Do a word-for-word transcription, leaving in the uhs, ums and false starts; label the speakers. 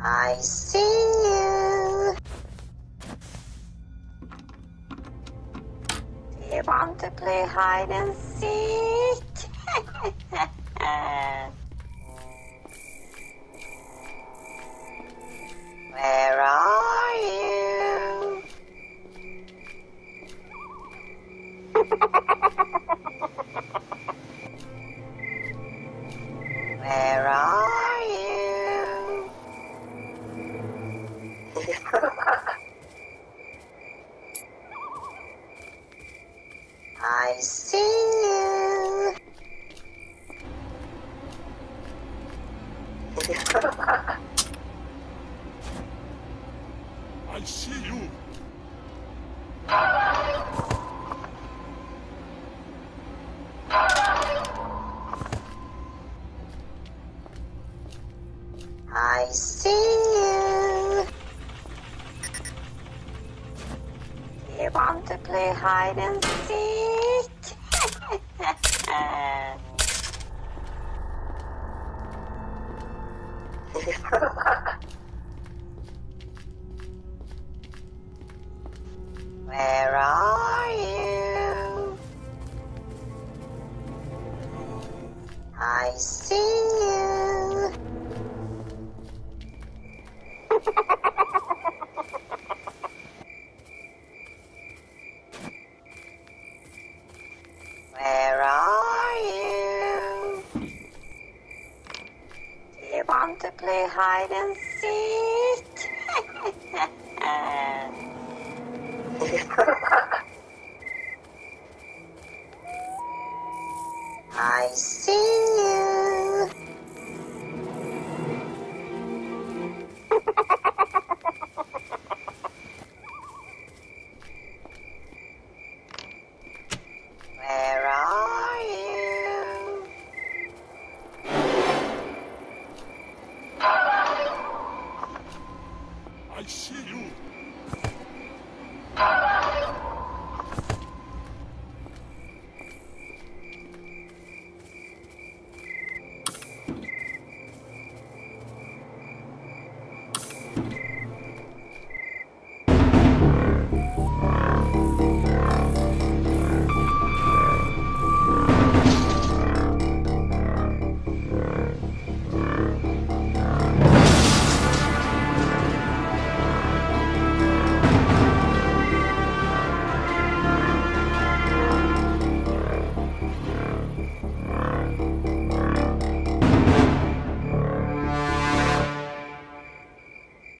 Speaker 1: I see you. Do you want to play hide and seek? Where are you? Where are you? I see you.
Speaker 2: I see you.
Speaker 1: I see you. Do you want to play hide and seek? Where are you? I see you. Where are you? Do you want to play hide and seek? I see you. Where are you?
Speaker 2: I see you.